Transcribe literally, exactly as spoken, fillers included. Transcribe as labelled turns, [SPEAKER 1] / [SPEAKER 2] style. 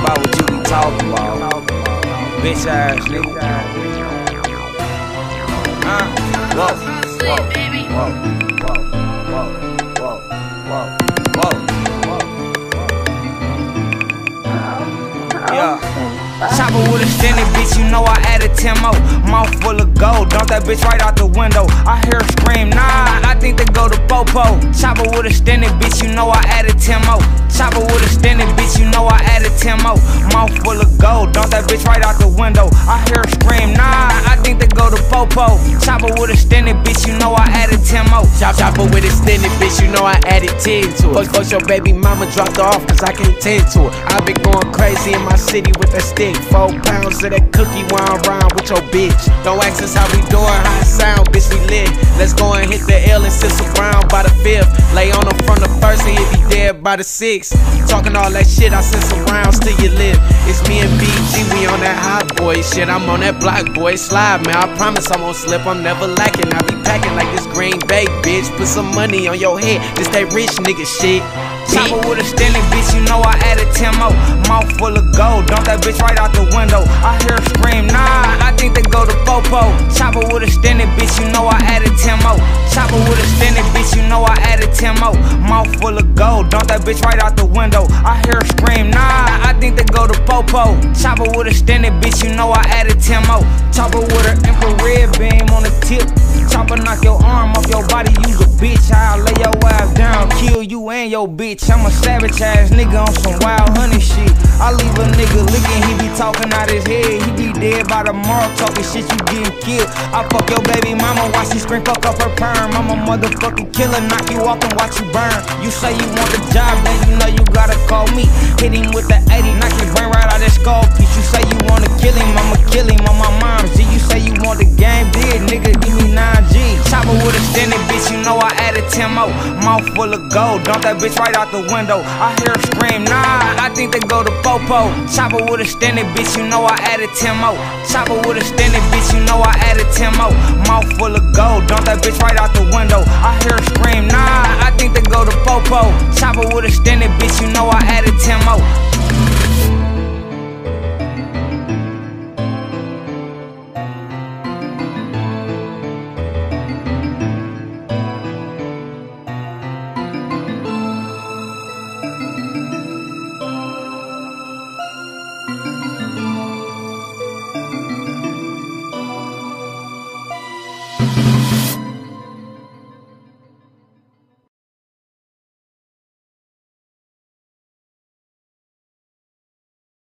[SPEAKER 1] about what you be talking about. Bitch ass nigga. Huh? Whoa, whoa, whoa, whoa, whoa, whoa, whoa, whoa. Yeah. Chopper with a standing, bitch, you know I added ten more. Mouth full of gold, dump that bitch right out the window. I hear her scream, nah, I think they go to Popo. Chopper with a standing, bitch, you know I added ten more. Chopper with a standing, bitch, you know I added ten more. Mouth full of gold, dump that bitch right out the window. I hear her scream, nah, I think they go to Popo. Chopper with a standing, bitch, you know I added ten more.
[SPEAKER 2] Chop chopper with a standing, bitch, you know I added ten to it. Fuck your baby mama dropped her off cause I can't tend to it. I been going crazy in my city with that stick. Four pounds of that cookie while I'm around with your bitch. Don't ask us how we doing, how it sound, bitch, we lit. Let's go and hit the L and sit around by the fifth. Lay on him from the first and he'll be dead by the sixth. Talking all that shit, I send some rounds to your lip. It's me and B G, we on that hot boy shit. I'm on that block boy slide, man. I promise I won't slip, I'm never lacking. I be packing like this Green Bay, bitch. Put some money on your head, this that rich nigga shit.
[SPEAKER 1] Chopper with a standing, bitch, you know I added ten more. Mouth full of gold, dump that bitch right out the window. I hear her scream, nah, I think they go to Popo. Chopper with a standing, bitch, you know I added ten more. Chopper with a standing, bitch, you know I added ten more. Mouth full of gold, dump that bitch right out the window. I hear her scream, nah, I think they go to Popo. Chopper with a standing, bitch, you know I added ten more. Chopper with an infrared beam on the tip. Chopper knock your arm off your body, use a bitch. I'll lay your ass down, kill you and your bitch. I'm a savage ass nigga on some wild honey shit. I leave a nigga licking, he be talking out his head. He be dead by tomorrow, talking shit, you getting killed. I fuck your baby mama, watch she scream, fuck up her perm. I'm a motherfucking killer, knock you off and watch you burn. You say you want the job, then you know you gotta call me. Hit him with the eighty, knock his brain right out his skull piece. You say you wanna kill him, I'ma kill him on my mom's G. You say you want the game big, nigga, give me nine G. Chopper with a standing, bitch, you know I added ten more. Mouth full of gold, dump that bitch right out the window. I hear her scream, nah, I think they go to Popo. Chopper with a standing, bitch, you know I added ten more. Chopper with a standing, bitch, you know I added ten more. Mouth full of gold, dump that bitch right out the window. I hear her scream, nah,